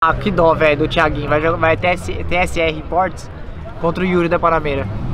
Ah, que dó, velho, do Thiaguinho. Vai TSR Imports contra o Yuri da Panameira.